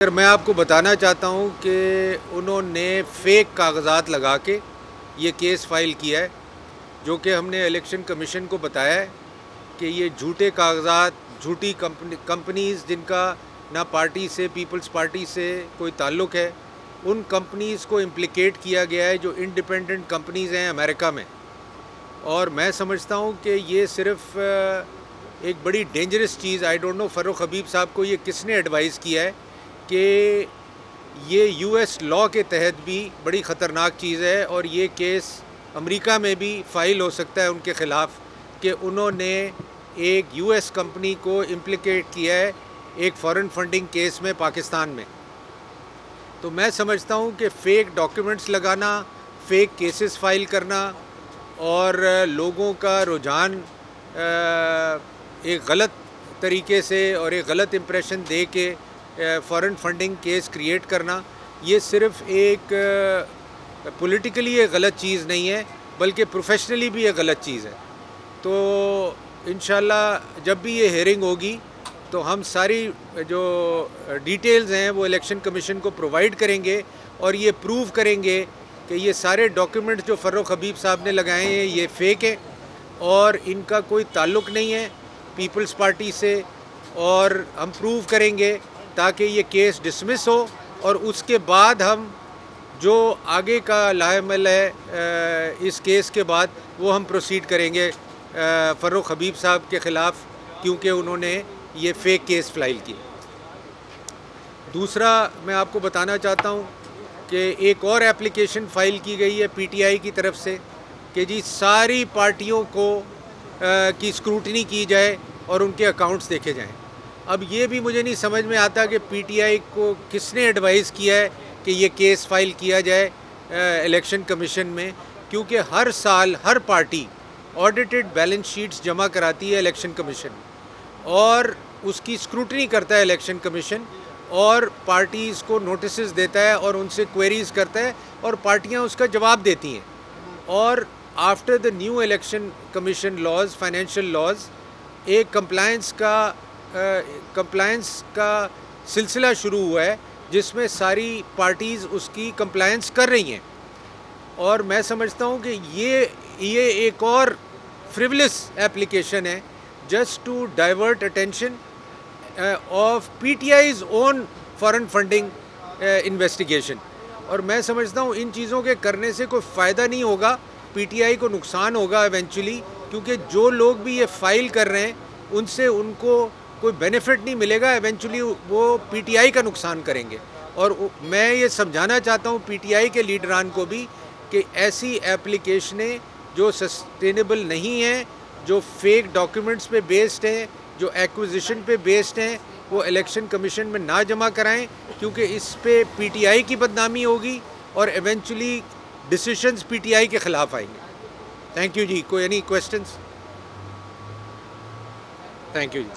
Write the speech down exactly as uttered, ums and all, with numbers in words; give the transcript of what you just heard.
سر میں آپ کو بتانا چاہتا ہوں کہ انہوں نے فیک کاغذات لگا کے یہ کیس فائل کیا ہے، جو کہ ہم نے الیکشن کمیشن کو بتایا ہے کہ یہ جھوٹے کاغذات، جھوٹی کمپنی کمپنیز جن کا نہ پارٹی سے، پیپلز پارٹی سے کوئی تعلق ہے، ان کمپنیز کو امپلیکیٹ کیا گیا ہے جو انڈیپینڈنٹ کمپنیز ہیں امریکہ میں. اور میں سمجھتا ہوں کہ یہ صرف ایک بڑی ڈینجرس چیز، آئی ڈونٹ نو فاروق حبیب صاحب کو یہ کس نے ایڈوائز کیا ہے کہ یہ یو ایس لاء کے تحت بھی بڑی خطرناک چیز ہے، اور یہ کیس امریکہ میں بھی فائل ہو سکتا ہے ان کے خلاف کہ انہوں نے ایک یو ایس کمپنی کو امپلیکیٹ کیا ہے ایک فارن فنڈنگ کیس میں پاکستان میں. تو میں سمجھتا ہوں کہ فیک ڈاکیومنٹس لگانا، فیک کیسز فائل کرنا اور لوگوں کا رجحان ایک غلط طریقے سے اور ایک غلط امپریشن دے کے فارن فنڈنگ کیس کریٹ کرنا، یہ صرف ایک پولیٹیکلی ایک غلط چیز نہیں ہے بلکہ پروفیشنلی بھی ایک غلط چیز ہے. تو انشاءاللہ جب بھی یہ ہیئرنگ ہوگی تو ہم ساری جو ڈیٹیلز ہیں وہ الیکشن کمیشن کو پرووائڈ کریں گے اور یہ پروو کریں گے کہ یہ سارے ڈاکیومنٹ جو فاروق حبیب صاحب نے لگائے ہیں یہ فیک ہیں اور ان کا کوئی تعلق نہیں ہے پیپلز پارٹی سے، اور ہم پروو کریں گے تاکہ یہ کیس ڈسمس ہو، اور اس کے بعد ہم جو آگے کا لاہ عمل ہے اس کیس کے بعد وہ ہم پروسیڈ کریں گے فاروق حبیب صاحب کے خلاف، کیونکہ انہوں نے یہ فیک کیس فائل کی. دوسرا میں آپ کو بتانا چاہتا ہوں کہ ایک اور اپلیکیشن فائل کی گئی ہے پی ٹی آئی کی طرف سے کہ جی ساری پارٹیوں کو کی اسکروٹنی کی جائے اور ان کے اکاؤنٹس دیکھے جائیں. اب یہ بھی مجھے نہیں سمجھ میں آتا کہ پی ٹی آئی کو کس نے ایڈوائز کیا ہے کہ یہ کیس فائل کیا جائے الیکشن کمیشن میں، کیونکہ ہر سال ہر پارٹی آڈیٹڈ بیلنس شیٹس جمع کراتی ہے الیکشن کمیشن اور اس کی اسکروٹنی کرتا ہے الیکشن کمیشن، اور پارٹیز کو نوٹسز دیتا ہے اور ان سے کوئریز کرتا ہے اور پارٹیاں اس کا جواب دیتی ہیں. اور after the new election commission laws, financial laws, ایک کمپلائنس کا کمپلائنس کا سلسلہ شروع ہوا ہے جس میں ساری پارٹیز اس کی کمپلائنس کر رہی ہیں. اور میں سمجھتا ہوں کہ یہ یہ ایک اور فریولس ایپلیکیشن ہے just to divert attention of P T I's on foreign funding investigation. اور میں سمجھتا ہوں ان چیزوں کے کرنے سے کوئی فائدہ نہیں ہوگا، پی ٹی آئی کو نقصان ہوگا ایونچولی، کیونکہ جو لوگ بھی یہ فائل کر رہے ہیں ان سے ان کو کوئی بینیفٹ نہیں ملے گا، ایونچولی وہ پی ٹی آئی کا نقصان کریں گے. اور میں یہ سمجھانا چاہتا ہوں پی ٹی آئی کے لیڈران کو بھی کہ ایسی ایپلیکیشنیں جو سسٹینیبل نہیں ہیں، جو فیک ڈاکیومنٹس پہ بیسڈ ہیں، جو ایکوزیشن پہ بیسڈ ہیں، وہ الیکشن کمیشن میں نہ جمع کرائیں، کیونکہ اس پہ پی ٹی آئی کی بدنامی ہوگی اور eventually decisions P T I کے خلاف آئیں گے. تھینک یو جی. کوئی any questions? Thank you G.